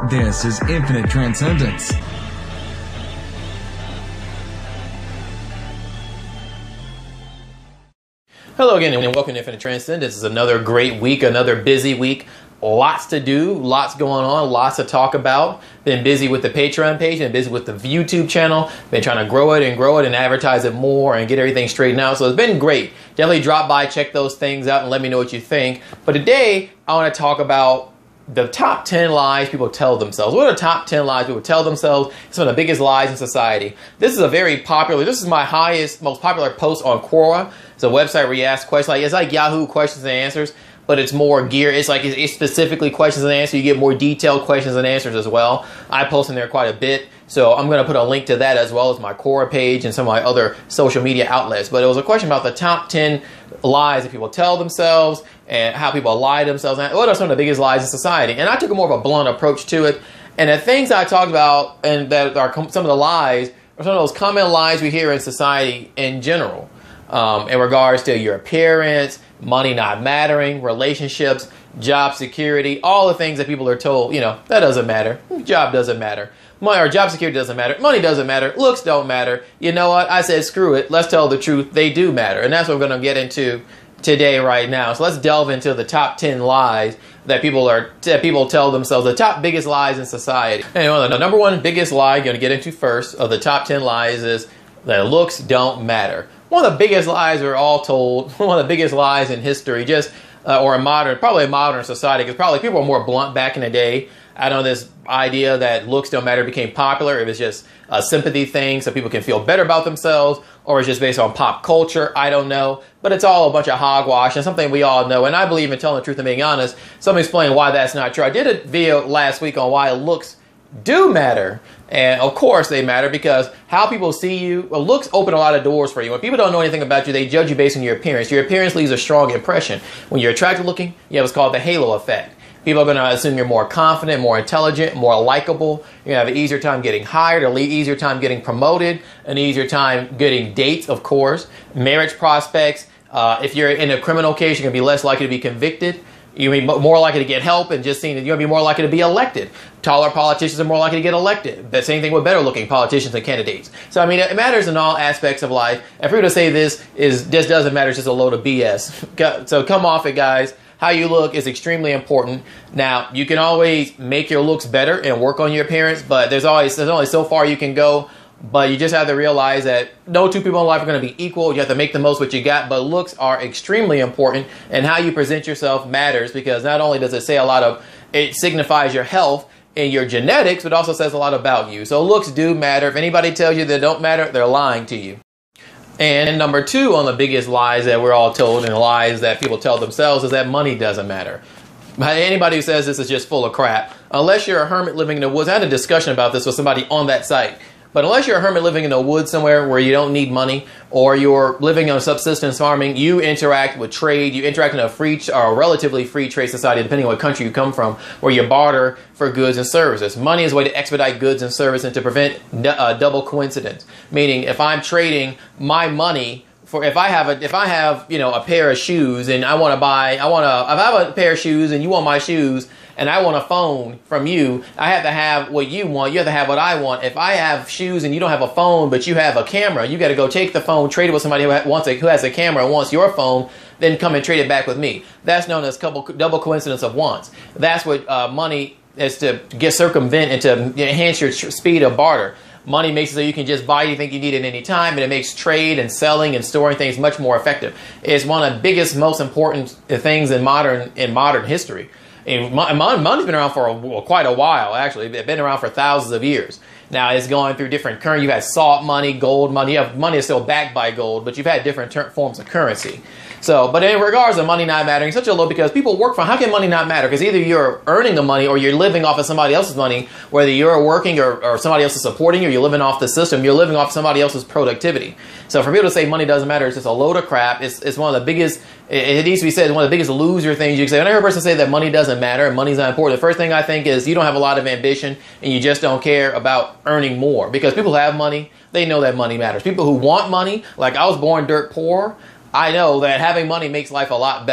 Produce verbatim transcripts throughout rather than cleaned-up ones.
This is Infinite Transcendence. Hello again, and welcome to Infinite Transcendence. This is another great week, another busy week. Lots to do, lots going on, lots to talk about. Been busy with the Patreon page and busy with the YouTube channel. Been trying to grow it and grow it and advertise it more and get everything straightened out. So it's been great. Definitely drop by, check those things out, and let me know what you think. But today, I want to talk about the top ten lies people tell themselves. What are the top ten lies people tell themselves? Some of the biggest lies in society. This is a very popular, this is my highest, most popular post on Quora. It's a website where you ask questions. Like, it's like Yahoo questions and answers, but it's more geared. It's like it's specifically questions and answers. You get more detailed questions and answers as well. I post in there quite a bit. So I'm going to put a link to that as well as my Quora page and some of my other social media outlets. But it was a question about the top ten lies that people tell themselves and how people lie to themselves. And what are some of the biggest lies in society? And I took a more of a blunt approach to it. And the things I talked about and that are some of the lies are some of those common lies we hear in society in general. Um, in regards to your appearance, money not mattering, relationships, job security, all the things that people are told, you know, that doesn't matter. Job doesn't matter. Money or job security doesn't matter. Money doesn't matter. Looks don't matter. You know what? I said, screw it. Let's tell the truth. They do matter. And that's what we're going to get into today right now. So let's delve into the top ten lies that people are that people tell themselves, the top biggest lies in society. And you know, the number one biggest lie I'm going to get into first of the top ten lies is that looks don't matter. One of the biggest lies we're all told, one of the biggest lies in history, just uh, or in modern, probably in modern society, because probably people were more blunt back in the day. I know this idea that looks don't matter became popular. It was just a sympathy thing so people can feel better about themselves, or it's just based on pop culture. I don't know, but it's all a bunch of hogwash and something we all know. And I believe in telling the truth and being honest. So let me explain why that's not true. I did a video last week on why looks do matter. And of course they matter because how people see you, well, looks open a lot of doors for you. When people don't know anything about you, they judge you based on your appearance. Your appearance leaves a strong impression. When you're attractive looking, you have what's called the halo effect. People are going to assume you're more confident, more intelligent, more likable. You're going to have an easier time getting hired, an easier time getting promoted, an easier time getting dates, of course, marriage prospects. Uh, if you're in a criminal case, you're going to be less likely to be convicted. You're going to be more likely to get help and just seeing that you're going to be more likely to be elected. Taller politicians are more likely to get elected. The same thing with better looking politicians and candidates. So, I mean, it matters in all aspects of life. And for you to say this is this doesn't matter, it's just a load of B S. So come off it, guys. How you look is extremely important. Now, you can always make your looks better and work on your appearance, but there's always there's only so far you can go. But you just have to realize that no two people in life are going to be equal. You have to make the most what you got. But looks are extremely important. And how you present yourself matters because not only does it say a lot of, it signifies your health and your genetics, but also says a lot about you. So looks do matter. If anybody tells you they don't matter, they're lying to you. And number two on the biggest lies that we're all told and lies that people tell themselves is that money doesn't matter. Anybody who says this is just full of crap. Unless you're a hermit living in the woods. I had a discussion about this with somebody on that site. But unless you're a hermit living in the woods somewhere where you don't need money, or you're living on subsistence farming, you interact with trade, you interact in a free or a relatively free trade society, depending on what country you come from, where you barter for goods and services. Money is a way to expedite goods and services and to prevent uh, double coincidence. Meaning, if I'm trading my money for, if I have a, if I have, you know, a pair of shoes and I want to buy, I want to, if I have a pair of shoes and you want my shoes, and I want a phone from you, I have to have what you want. You have to have what I want. If I have shoes and you don't have a phone, but you have a camera, you got to go take the phone, trade it with somebody who wants a, who has a camera and wants your phone, then come and trade it back with me. That's known as couple, double coincidence of wants. That's what uh, money is to get circumvent and to enhance your speed of barter. Money makes it so you can just buy anything you need at any time, and it makes trade and selling and storing things much more effective. It's one of the biggest, most important things in modern in modern history. And money's been around for a, well, quite a while, actually. It's been around for thousands of years. Now, it's going through different currency. You've had salt money, gold money. You have money is still backed by gold, but you've had different forms of currency. So, but in regards to money not mattering, such a low because people work for, how can money not matter? Because either you're earning the money or you're living off of somebody else's money, whether you're working or, or somebody else is supporting you, or you're living off the system, you're living off somebody else's productivity. So for people to say money doesn't matter, it's just a load of crap. It's, it's one of the biggest, it, it needs to be said, one of the biggest loser things you can say. When I hear a person say that money doesn't matter and money's not important, the first thing I think is you don't have a lot of ambition and you just don't care about earning more. Because people who have money, they know that money matters. People who want money, like I was born dirt poor, I know that having money makes life a lot better.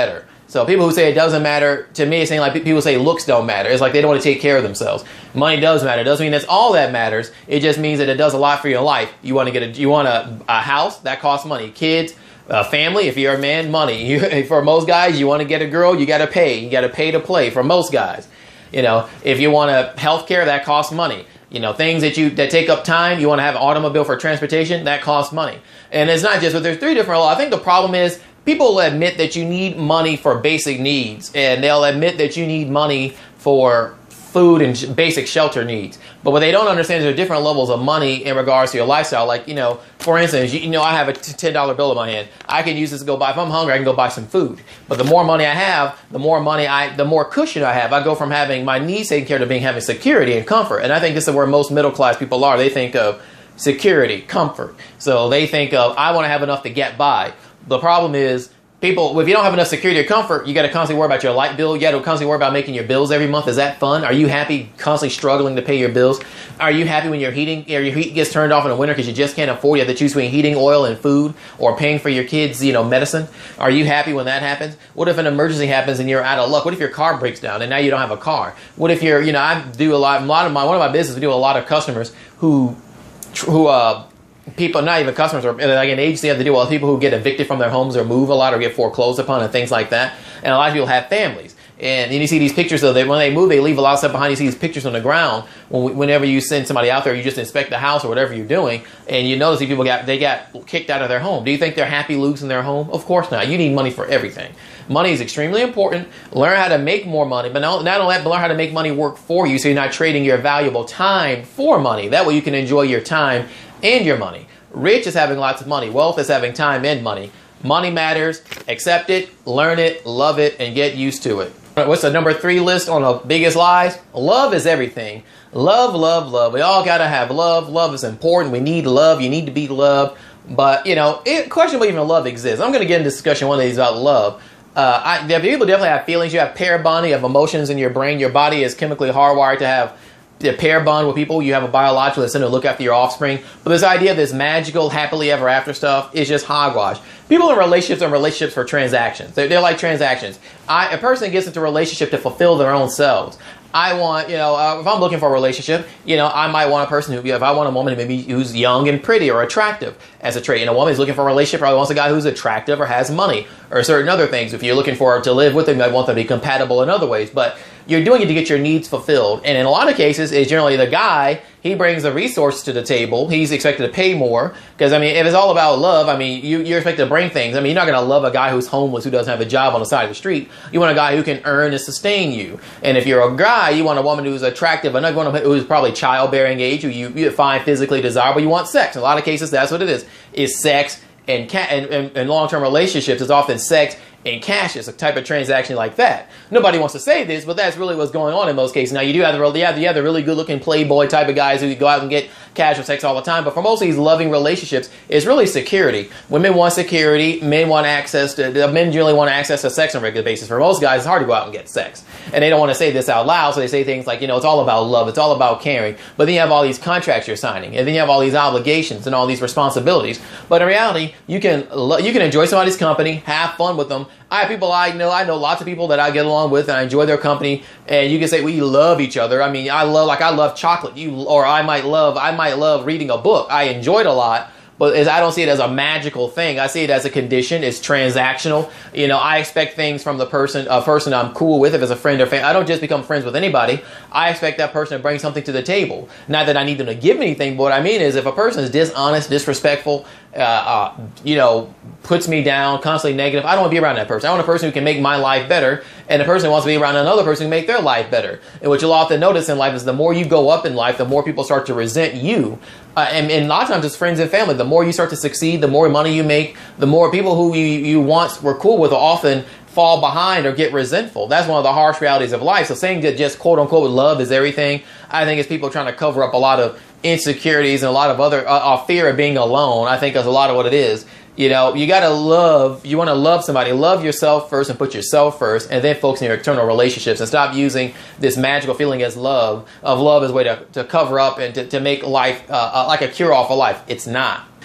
So people who say it doesn't matter, to me, it's saying like people say looks don't matter. It's like they don't want to take care of themselves. Money does matter. It doesn't mean that's all that matters. It just means that it does a lot for your life. You want to get a, you want a, a house that costs money. Kids, uh, family. If you're a man, money. You, for most guys, you want to get a girl, you got to pay. You got to pay to play. For most guys, you know, if you want a health care, that costs money. You know, things that you that take up time. You want to have an automobile for transportation, that costs money. And it's not just, but there's three different. I think the problem is, people admit that you need money for basic needs, and they'll admit that you need money for food and sh- basic shelter needs. But what they don't understand is there are different levels of money in regards to your lifestyle. Like, you know, for instance, you, you know, I have a ten dollar bill in my hand. I can use this to go buy, if I'm hungry, I can go buy some food. But the more money I have, the more money I, the more cushion I have. I go from having my needs taken care of to being having security and comfort. And I think this is where most middle class people are. They think of security, comfort. So they think of, I want to have enough to get by. The problem is, people, if you don't have enough security or comfort, you got to constantly worry about your light bill. You got to constantly worry about making your bills every month. Is that fun? Are you happy constantly struggling to pay your bills? Are you happy when your heating or your heat gets turned off in the winter because you just can't afford? You have to choose between heating oil and food, or paying for your kids, you know, medicine. Are you happy when that happens? What if an emergency happens and you're out of luck? What if your car breaks down and now you don't have a car? What if you're, you know, I do a lot, a lot of my, one of my business, we do a lot of customers who, who, uh, people, not even customers, or like an agency, have to deal with people who get evicted from their homes or move a lot or get foreclosed upon and things like that. And a lot of people have families. And you see these pictures of them when they move, they leave a lot of stuff behind. You see these pictures on the ground. When, whenever you send somebody out there, you just inspect the house or whatever you're doing, and you notice these people got they got kicked out of their home. Do you think they're happy losing their home? Of course not. You need money for everything. Money is extremely important. Learn how to make more money, but not, not only that, but learn how to make money work for you, so you're not trading your valuable time for money. That way you can enjoy your time and your money. Rich is having lots of money. Wealth is having time and money. Money matters. Accept it, learn it, love it, and get used to it. What's the number three list on the biggest lies? Love is everything. Love, love, love. We all got to have love. Love is important. We need love. You need to be loved. But, you know, it, questionable even love exists. I'm going to get into discussion one of these about love. Uh, I, people definitely have feelings. You have pair bonding. You have emotions in your brain. Your body is chemically hardwired to have the pair bond with people. You have a biological incentive to look after your offspring. But this idea of this magical happily ever after stuff is just hogwash. People in relationships are relationships for transactions. They're, they're like transactions. I, a person gets into a relationship to fulfill their own selves. I want, you know, uh, if I'm looking for a relationship, you know, I might want a person who, if I want a woman maybe who's young and pretty or attractive as a trait, and a woman who's looking for a relationship probably wants a guy who's attractive or has money or certain other things. If you're looking for to live with them, you might want them to be compatible in other ways. But you're doing it to get your needs fulfilled. And in a lot of cases, it's generally the guy, he brings the resource to the table. He's expected to pay more. Because, I mean, if it's all about love, I mean, you, you're expected to bring things. I mean, you're not going to love a guy who's homeless, who doesn't have a job on the side of the street. You want a guy who can earn and sustain you. And if you're a guy, you want a woman who's attractive, another one who's probably childbearing age, who you, you find physically desirable. You want sex. In a lot of cases, that's what it is, is sex. And, ca- and, and, and long-term relationships is often sex and cash is a type of transaction like that. Nobody wants to say this, but that's really what's going on in most cases. Now, you do have the, you have the, you have the really good-looking playboy type of guys who go out and get casual sex all the time, but for most of these loving relationships, it's really security. Women want security. Men want access to, men generally want access to sex on a regular basis. For most guys, it's hard to go out and get sex. And they don't want to say this out loud, so they say things like, you know, it's all about love, it's all about caring. But then you have all these contracts you're signing, and then you have all these obligations and all these responsibilities. But in reality, you can, you can enjoy somebody's company, have fun with them. I have people I know, I know lots of people that I get along with and I enjoy their company, and you can say we love each other. I mean, I love, like I love chocolate, you, or I might love, I might love reading a book. I enjoy it a lot, but as I don't see it as a magical thing. I see it as a condition. It's transactional. You know, I expect things from the person, a person I'm cool with, if it's a friend or family. I don't just become friends with anybody. I expect that person to bring something to the table. Not that I need them to give me anything, but what I mean is if a person is dishonest, disrespectful, uh, uh, you know, puts me down, constantly negative, I don't want to be around that person. I want a person who can make my life better, and a person who wants to be around another person who can make their life better. And what you'll often notice in life is the more you go up in life, the more people start to resent you. Uh, and, and a lot of times it's friends and family. The more you start to succeed, the more money you make, the more people who you, you once were cool with will often fall behind or get resentful. That's one of the harsh realities of life. So saying that just quote unquote love is everything, I think it's people trying to cover up a lot of insecurities and a lot of other uh, uh, fear of being alone. I think that's a lot of what it is. You know, you got to love, you want to love somebody, love yourself first and put yourself first, and then focus on your external relationships and stop using this magical feeling as love, of love as a way to, to cover up and to, to make life uh, uh, like a cure-all for life. It's not.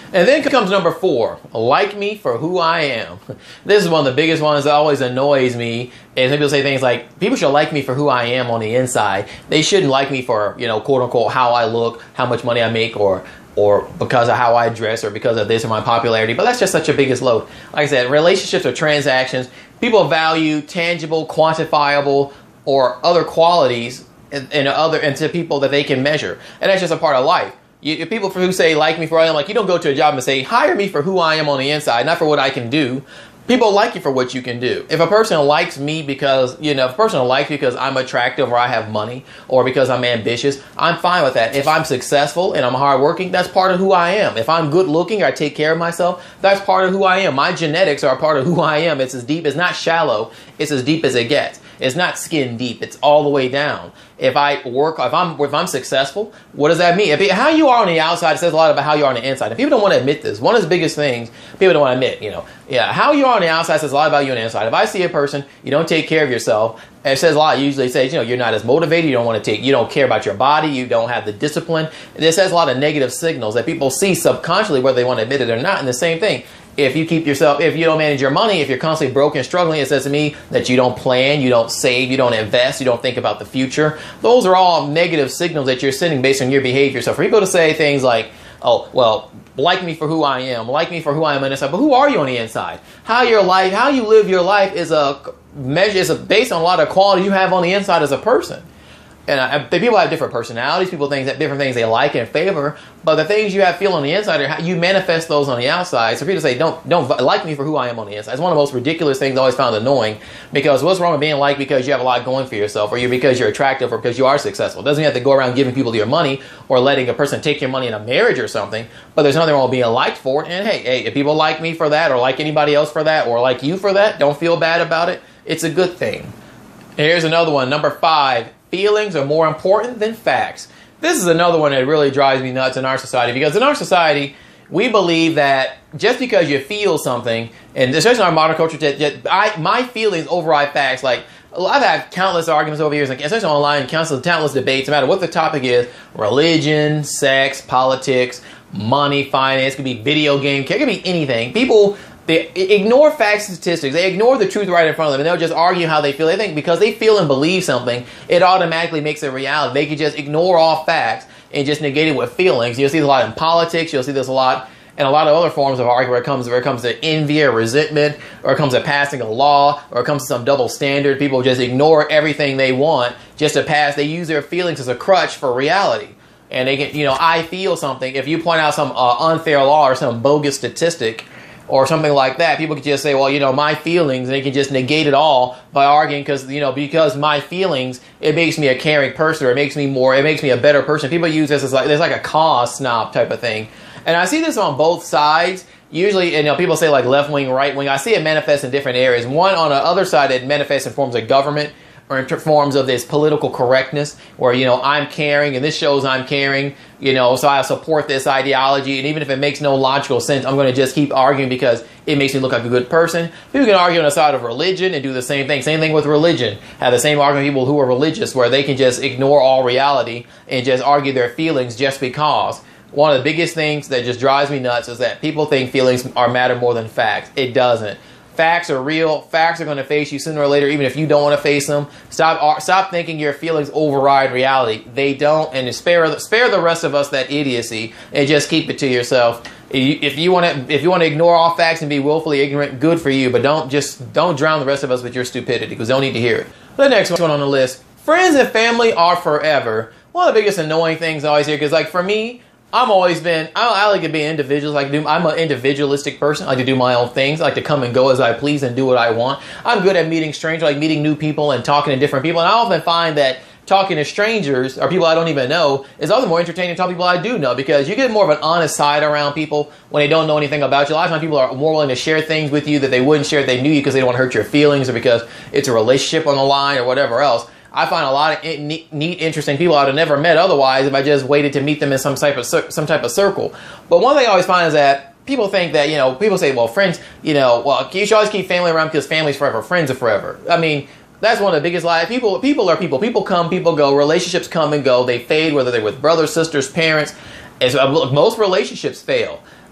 And then comes number four, like me for who I am. This is one of the biggest ones that always annoys me. And people say things like, people should like me for who I am on the inside. They shouldn't like me for, you know, quote unquote, how I look, how much money I make, or or because of how I dress, or because of this or my popularity. But that's just such a biggest load. Like I said, relationships are transactions. People value tangible, quantifiable, or other qualities and, and other and to people that they can measure. And that's just a part of life. You, people who say like me for who I am, like, you don't go to a job and say hire me for who I am on the inside, not for what I can do. People like you for what you can do. If a person likes me because, you know, if a person likes me because I'm attractive or I have money or because I'm ambitious, I'm fine with that. If I'm successful and I'm hardworking, that's part of who I am. If I'm good looking or I take care of myself, that's part of who I am. My genetics are a part of who I am. It's as deep, it's not shallow, it's as deep as it gets. It's not skin deep, it's all the way down. If I work, if I'm if I'm successful, what does that mean? If, how you are on the outside says a lot about how you are on the inside. And people don't want to admit this. One of the biggest things people don't want to admit, you know, yeah, how you are on the outside says a lot about you on the inside. If I see a person, you don't take care of yourself, it says a lot. It usually says, you know, you're not as motivated, you don't want to take, you don't care about your body, you don't have the discipline. It says a lot of negative signals that people see subconsciously, whether they want to admit it or not. And the same thing. If you keep yourself, if you don't manage your money, if you're constantly broke and struggling, it says to me that you don't plan, you don't save, you don't invest, you don't think about the future. Those are all negative signals that you're sending based on your behavior. So for people to say things like, oh, well, like me for who I am, like me for who I am on the inside, but who are you on the inside? How your life, how you live your life is a measure, is a, based on a lot of quality you have on the inside as a person. And I, people have different personalities. People think that different things they like and favor. But the things you have feel on the inside are how you manifest those on the outside. So people say, don't don't like me for who I am on the inside. It's one of the most ridiculous things I always found annoying. Because what's wrong with being liked because you have a lot going for yourself, or you're because you're attractive, or because you are successful? It doesn't mean you have to go around giving people your money or letting a person take your money in a marriage or something. But there's nothing wrong with being liked for it. And hey, hey, if people like me for that, or like anybody else for that, or like you for that, don't feel bad about it. It's a good thing. And here's another one, number five. Feelings are more important than facts. This is another one that really drives me nuts in our society, because in our society, we believe that just because you feel something, and especially in our modern culture, that, that I, my feelings override facts. Like, I've had countless arguments over years, like, especially online, countless, countless debates, no matter what the topic is, religion, sex, politics, money, finance, it could be video game, it could be anything. People, they ignore facts and statistics. They ignore the truth right in front of them, and they'll just argue how they feel. They think because they feel and believe something, it automatically makes it reality. They can just ignore all facts and just negate it with feelings. You'll see this a lot in politics. You'll see this a lot in a lot of other forms of argument where it comes, where it comes to envy or resentment, or it comes to passing a law, or it comes to some double standard. People just ignore everything they want just to pass. They use their feelings as a crutch for reality. And they can, you know, I feel something. If you point out some uh, unfair law or some bogus statistic, or something like that, people can just say, well, you know, my feelings, and they can just negate it all by arguing because, you know, because my feelings, it makes me a caring person, or it makes me more, it makes me a better person. People use this as like, there's like a cause snob type of thing. And I see this on both sides. Usually, you know, people say like left wing, right wing. I see it manifest in different areas. One, on the other side, it manifests in forms of government, or in forms of this political correctness, where, you know, I'm caring, and this shows I'm caring, you know, so I support this ideology, and even if it makes no logical sense, I'm going to just keep arguing because it makes me look like a good person. People can argue on the side of religion and do the same thing. Same thing with religion. Have the same argument with people who are religious, where they can just ignore all reality and just argue their feelings just because. One of the biggest things that just drives me nuts is that people think feelings are matter more than facts. It doesn't. Facts are real. Facts are going to face you sooner or later, even if you don't want to face them. Stop stop thinking your feelings override reality. They don't, and spare, spare the rest of us that idiocy, and just keep it to yourself. If you want to if you want to ignore all facts and be willfully ignorant, good for you, but don't just don't drown the rest of us with your stupidity, because they don't need to hear it. The next one on the list, friends and family are forever. One of the biggest annoying things I always hear, because like for me, I've always been, I, I like to be individuals. Like do, I'm an individualistic person. I like to do my own things. I like to come and go as I please and do what I want. I'm good at meeting strangers, like meeting new people and talking to different people. And I often find that talking to strangers or people I don't even know is often more entertaining than talking to people I do know, because you get more of an honest side around people when they don't know anything about you. A lot of times people are more willing to share things with you that they wouldn't share if they knew you, because they don't want to hurt your feelings, or because it's a relationship on the line or whatever else. I find a lot of neat, interesting people I'd have never met otherwise if I just waited to meet them in some type of some type of circle. But one thing I always find is that people think that, you know, people say, well, friends, you know, well, you should always keep family around because family's forever, friends are forever. I mean, that's one of the biggest lies. People, people are people. People come, people go. Relationships come and go. They fade, whether they're with brothers, sisters, parents. And so most relationships fail.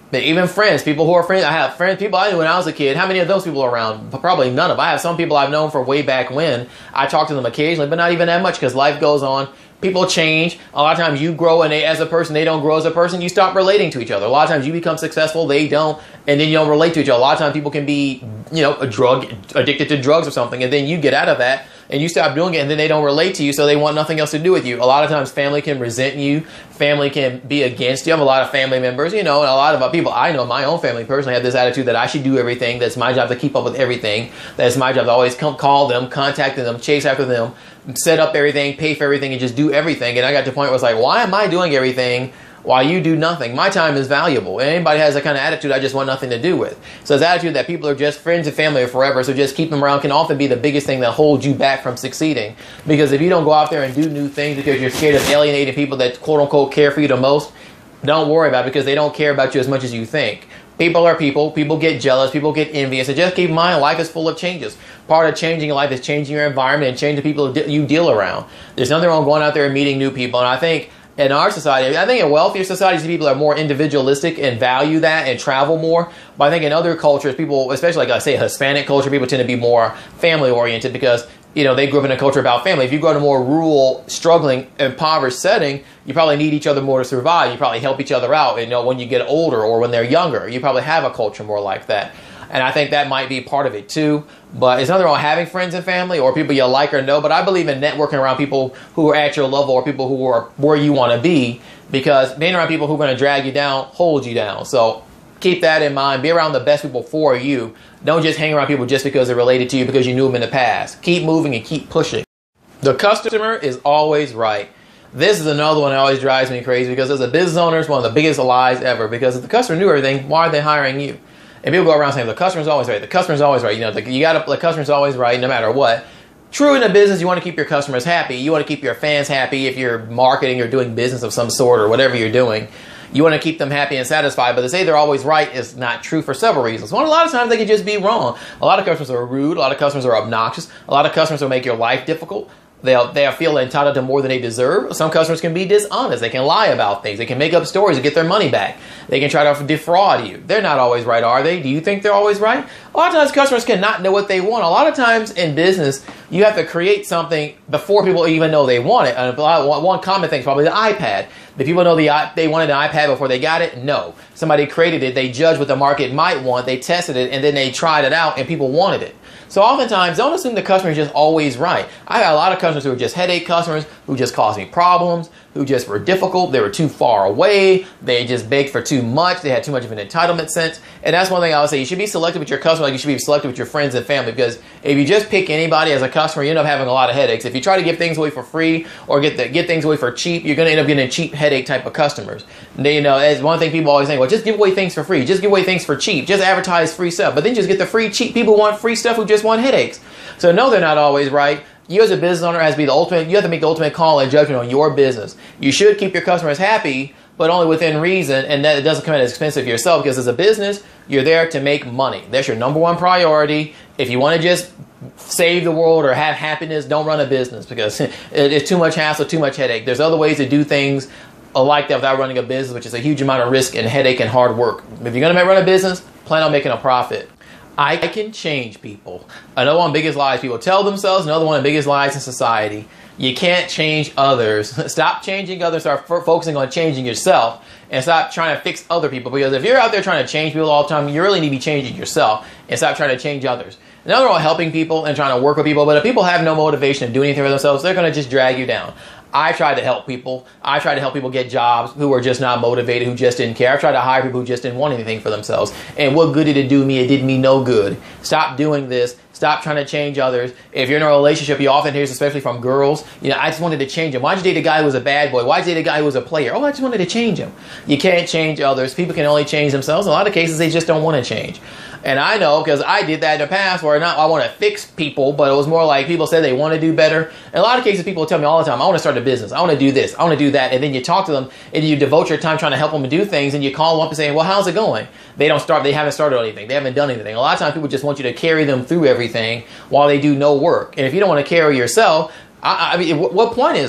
But even friends, people who are friends, I have friends, people I knew when I was a kid. How many of those people are around? Probably none of them. I have some people I've known from way back when. I talk to them occasionally, but not even that much because life goes on. People change. A lot of times you grow and they, as a person, they don't grow as a person. You stop relating to each other. A lot of times you become successful, they don't, and then you don't relate to each other. A lot of times people can be, you know, a drug addicted to drugs or something, and then you get out of that and you stop doing it, and then they don't relate to you, so they want nothing else to do with you. A lot of times family can resent you. Family can be against you. I have a lot of family members, you know, and a lot of people I know, my own family personally, have this attitude that I should do everything. That's my job to keep up with everything. That's my job to always come call them, contact them, chase after them, set up everything, pay for everything, and just do everything. And I got to the point where it's like, why am I doing everything while you do nothing? My time is valuable. And anybody has that kind of attitude, I just want nothing to do with. So this attitude that people are just friends and family forever, so just keep them around, can often be the biggest thing that holds you back from succeeding. Because if you don't go out there and do new things because you're scared of alienating people that quote unquote care for you the most, don't worry about it, because they don't care about you as much as you think. People are people. People get jealous. People get envious. And just keep in mind, life is full of changes. Part of changing your life is changing your environment and changing the people you deal around. There's nothing wrong going out there and meeting new people. And I think in our society, I think in wealthier societies, people are more individualistic and value that and travel more. But I think in other cultures, people, especially like I say Hispanic culture, people tend to be more family oriented because, you know, they grew up in a culture about family. If you grow in a more rural, struggling, impoverished setting, you probably need each other more to survive. You probably help each other out, you know, when you get older or when they're younger. You probably have a culture more like that. And I think that might be part of it too. But it's nothing wrong having friends and family or people you like or know. But I believe in networking around people who are at your level or people who are where you want to be, because being around people who are going to drag you down holds you down. So keep that in mind. Be around the best people for you. Don't just hang around people just because they're related to you because you knew them in the past. Keep moving and keep pushing. The customer is always right. This is another one that always drives me crazy because as a business owner, it's one of the biggest lies ever. Because if the customer knew everything, why are they hiring you? And people go around saying the customer's always right. The customer's always right. You know, the, you got the customer's always right no matter what. True in a business, you want to keep your customers happy. You want to keep your fans happy if you're marketing or doing business of some sort or whatever you're doing. You want to keep them happy and satisfied, but to say they're always right is not true for several reasons. One, a lot of times they can just be wrong. A lot of customers are rude. A lot of customers are obnoxious. A lot of customers will make your life difficult. They'll, they'll feel entitled to more than they deserve. Some customers can be dishonest. They can lie about things. They can make up stories to get their money back. They can try to defraud you. They're not always right, are they? Do you think they're always right? A lot of times customers cannot know what they want. A lot of times in business, you have to create something before people even know they want it. And one common thing is probably the iPad. Did people know the, they wanted an iPad before they got it? No. Somebody created it. They judged what the market might want. They tested it, and then they tried it out, and people wanted it. So oftentimes, don't assume the customer is just always right. I got a lot of customers who are just headache customers, who just caused me problems, who just were difficult. They were too far away. They just begged for too much. They had too much of an entitlement sense. And that's one thing I would say. You should be selective with your customer like you should be selective with your friends and family, because if you just pick anybody as a customer, you end up having a lot of headaches. If you try to give things away for free or get the, get things away for cheap, you're going to end up getting a cheap headache type of customers. They, you know, as one thing people always say, well, just give away things for free. Just give away things for cheap. Just advertise free stuff. But then just get the free cheap. People want free stuff who just want headaches. So no, they're not always right. You as a business owner has to be the ultimate, you have to make the ultimate call and judgment on your business. You should keep your customers happy, but only within reason, and that it doesn't come at the expense of yourself, because as a business, you're there to make money. That's your number one priority. If you want to just save the world or have happiness, don't run a business, because it's too much hassle, too much headache. There's other ways to do things like that without running a business, which is a huge amount of risk and headache and hard work. If you're going to run a business, plan on making a profit. I can change people. Another one of the biggest lies people tell themselves, another one of the biggest lies in society. You can't change others. Stop changing others, start f- focusing on changing yourself, and stop trying to fix other people. Because if you're out there trying to change people all the time, you really need to be changing yourself and stop trying to change others. Another one, helping people and trying to work with people, but if people have no motivation to do anything for themselves, they're going to just drag you down. I tried to help people. I tried to help people get jobs who were just not motivated, who just didn't care. I tried to hire people who just didn't want anything for themselves. And what good did it do me? It did me no good. Stop doing this. Stop trying to change others. If you're in a relationship, you often hear this, especially from girls, you know, I just wanted to change him. Why'd you date a guy who was a bad boy? Why'd you date a guy who was a player? Oh, I just wanted to change him. You can't change others. People can only change themselves. In a lot of cases, they just don't want to change. And I know, because I did that in the past, where not I want to fix people, but it was more like people said they want to do better. In a lot of cases, people tell me all the time, I want to start a business. I want to do this. I want to do that. And then you talk to them and you devote your time trying to help them do things, and you call them up and say, well, how's it going? They don't start. They haven't started anything. They haven't done anything. A lot of times people just want you to carry them through everything while they do no work. And if you don't want to carry yourself, I, I mean, what point is there?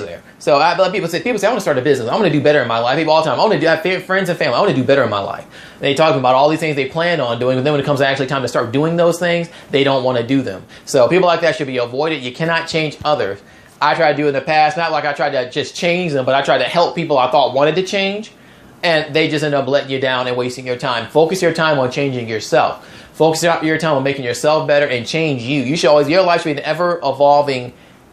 So I let people say, people say, I want to start a business. I want to do better in my life. People all the time, I want to do, I have friends and family. I want to do better in my life. And they talk about all these things they plan on doing, but then when it comes to actually time to start doing those things, they don't want to do them. So people like that should be avoided. You cannot change others. I tried to do in the past, not like I tried to just change them, but I tried to help people I thought wanted to change, and they just end up letting you down and wasting your time. Focus your time on changing yourself. Focus your time on making yourself better and change you. You should always, your life should be an ever-evolving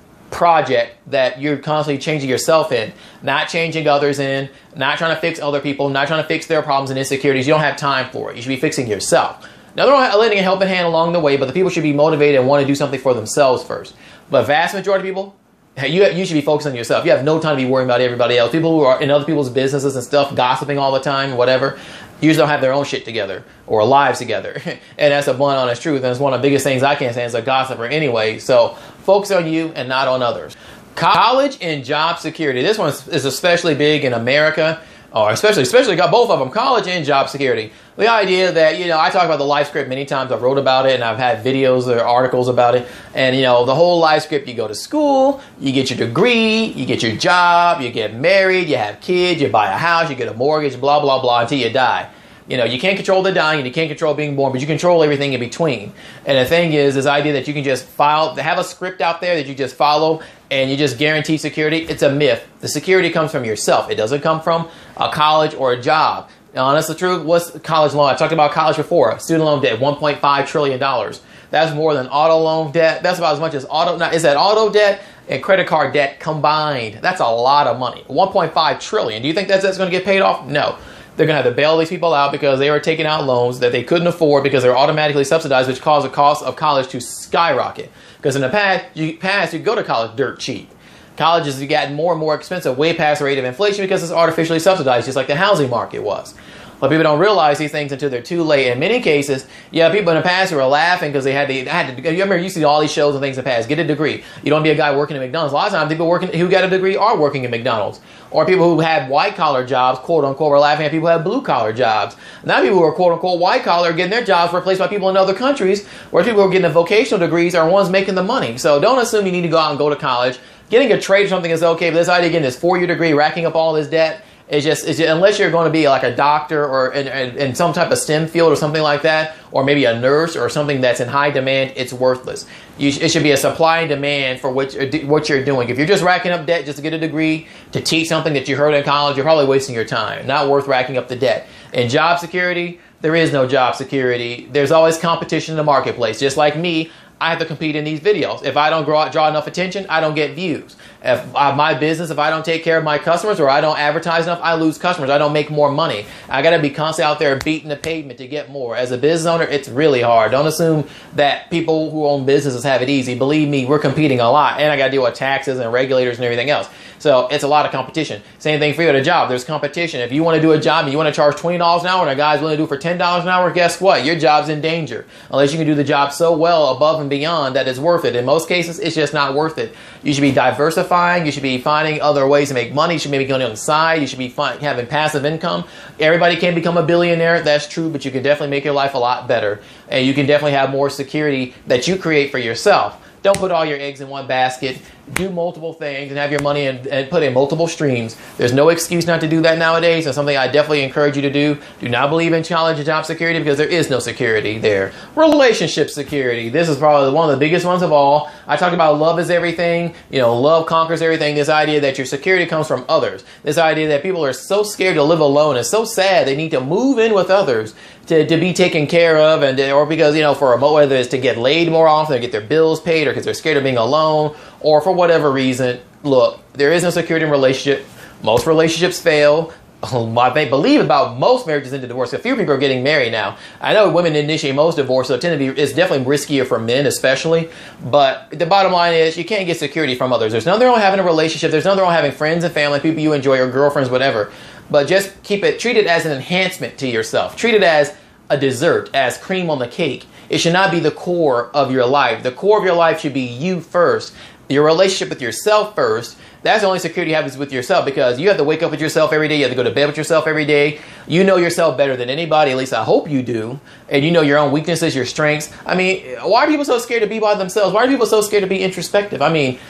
project that you're constantly changing yourself in, not changing others in, not trying to fix other people, not trying to fix their problems and insecurities. You don't have time for it. You should be fixing yourself. Now, they're not lending a helping hand along the way, but the people should be motivated and want to do something for themselves first. But vast majority of people, you, you should be focused on yourself. You have no time to be worrying about everybody else. People who are in other people's businesses and stuff, gossiping all the time, whatever, usually don't have their own shit together or lives together. And that's a blunt, honest truth. And it's one of the biggest things I can't stand as a gossiper anyway. So focus on you and not on others. College and job security. This one is especially big in America, or especially, especially got both of them, college and job security. The idea that, you know, I talk about the life script many times. I've wrote about it and I've had videos or articles about it. And, you know, the whole life script, you go to school, you get your degree, you get your job, you get married, you have kids, you buy a house, you get a mortgage, blah, blah, blah, until you die. You know, you can't control the dying and you can't control being born, but you control everything in between. And the thing is, this idea that you can just file, have a script out there that you just follow and you just guarantee security, it's a myth. The security comes from yourself. It doesn't come from a college or a job. Now, honestly, true, what's college loan? I talked about college before. Student loan debt, one point five trillion dollars. That's more than auto loan debt. That's about as much as auto, now, is that auto debt and credit card debt combined? That's a lot of money. one point five trillion dollars. Do you think that's, that's going to get paid off? No. They're going to have to bail these people out because they were taking out loans that they couldn't afford because they're automatically subsidized, which caused the cost of college to skyrocket. Because in the past, you, past, you go to college dirt cheap. Colleges have gotten more and more expensive, way past the rate of inflation because it's artificially subsidized, just like the housing market was. But people don't realize these things until they're too late. In many cases, yeah, people in the past who were laughing because they had to, had to, you remember you see all these shows and things in the past, get a degree. You don't be a guy working at McDonald's. A lot of times people working who got a degree are working at McDonald's. Or people who had white collar jobs, quote unquote, were laughing at people who had blue collar jobs. Now people who are quote unquote white collar are getting their jobs replaced by people in other countries where people who are getting the vocational degrees are ones making the money. So don't assume you need to go out and go to college. Getting a trade or something is okay, but this idea of getting this four-year degree, racking up all this debt, It's just, it's just, unless you're going to be like a doctor or in, in, in some type of STEM field or something like that, or maybe a nurse or something that's in high demand, it's worthless. You, it should be a supply and demand for what, what you're doing. If you're just racking up debt just to get a degree, to teach something that you heard in college, you're probably wasting your time. Not worth racking up the debt. In job security, there is no job security. There's always competition in the marketplace. Just like me, I have to compete in these videos. If I don't draw, draw enough attention, I don't get views. If uh, my business, if I don't take care of my customers or I don't advertise enough, I lose customers. I don't make more money. I got to be constantly out there beating the pavement to get more. As a business owner, it's really hard. Don't assume that people who own businesses have it easy. Believe me, we're competing a lot. And I got to deal with taxes and regulators and everything else. So it's a lot of competition. Same thing for you at a job. There's competition. If you want to do a job and you want to charge twenty dollars an hour and a guy's willing to do it for ten dollars an hour, guess what? Your job's in danger. Unless you can do the job so well above and beyond that it's worth it. In most cases, it's just not worth it. You should be diversifying. You should be finding other ways to make money. You should maybe go on the side. You should be find, having passive income. Everybody can't become a billionaire. That's true, but you can definitely make your life a lot better. And you can definitely have more security that you create for yourself. Don't put all your eggs in one basket. Do multiple things and have your money in, and put in multiple streams. There's no excuse not to do that nowadays. It's something I definitely encourage you to do. Do not believe in college and job security because there is no security there. Relationship security. This is probably one of the biggest ones of all. I talked about love is everything. You know, love conquers everything. This idea that your security comes from others. This idea that people are so scared to live alone. It's so sad they need to move in with others to, to be taken care of, and or because, you know, for a, whether it's to get laid more often or get their bills paid or because they're scared of being alone or for whatever reason. Look, there is no security in a relationship. Most relationships fail. I believe about most marriages into divorce. A few people are getting married now. I know women initiate most divorce, so it tend to be, it's definitely riskier for men especially. But the bottom line is you can't get security from others. There's nothing wrong with having a relationship. There's nothing wrong with having friends and family, people you enjoy, or girlfriends, whatever. But just keep it, treat it as an enhancement to yourself. Treat it as a dessert, as cream on the cake. It should not be the core of your life. The core of your life should be you first. Your relationship with yourself first. That's the only security you have is with yourself, because you have to wake up with yourself every day. You have to go to bed with yourself every day. You know yourself better than anybody. At least I hope you do. And you know your own weaknesses, your strengths. I mean, why are people so scared to be by themselves? Why are people so scared to be introspective? I mean,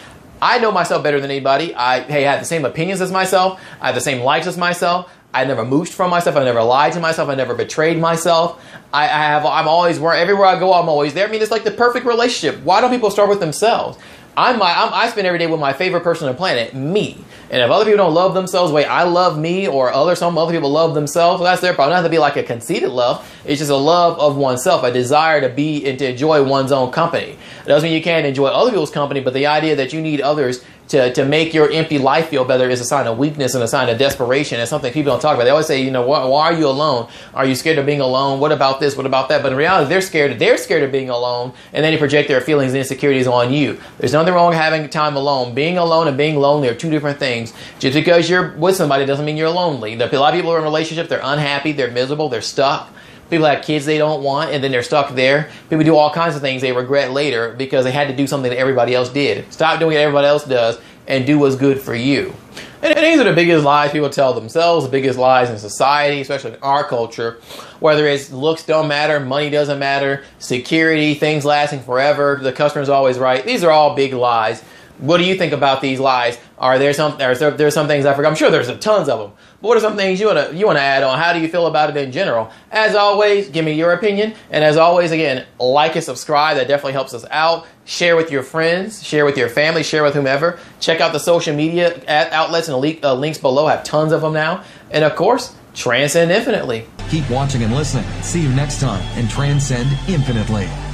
I know myself better than anybody. I, hey, I have the same opinions as myself. I have the same likes as myself. I never mooched from myself. I never lied to myself. I never betrayed myself. I, I have, I'm always, where everywhere I go, I'm always there. I mean, it's like the perfect relationship. Why don't people start with themselves? I'm my, I'm, I spend every day with my favorite person on the planet, me. And if other people don't love themselves the way I love me, or other some other people love themselves, well, that's their problem. It doesn't have to be like a conceited love. It's just a love of oneself, a desire to be and to enjoy one's own company. It doesn't mean you can't enjoy other people's company, but the idea that you need others to, to make your empty life feel better is a sign of weakness and a sign of desperation. It's something people don't talk about. They always say, you know, why, why are you alone? Are you scared of being alone? What about this? What about that? But in reality, they're scared. They're scared of being alone, and then they project their feelings and insecurities on you. There's nothing wrong with having time alone. Being alone and being lonely are two different things. Just because you're with somebody doesn't mean you're lonely. A lot of people are in relationships. They're unhappy. They're miserable. They're stuck. People have kids they don't want, and then they're stuck there. People do all kinds of things they regret later because they had to do something that everybody else did. Stop doing what everybody else does and do what's good for you. And these are the biggest lies people tell themselves, the biggest lies in society, especially in our culture. Whether it's looks don't matter, money doesn't matter, security, things lasting forever, the customer's always right. These are all big lies. What do you think about these lies? Are there some are there, there some things I forgot? I'm sure there's tons of them. But what are some things you want to you want to add on? How do you feel about it in general? As always, give me your opinion. And as always, again, like and subscribe. That definitely helps us out. Share with your friends. Share with your family. Share with whomever. Check out the social media outlets and the uh, links below. I have tons of them now. And of course, transcend infinitely. Keep watching and listening. See you next time and transcend infinitely.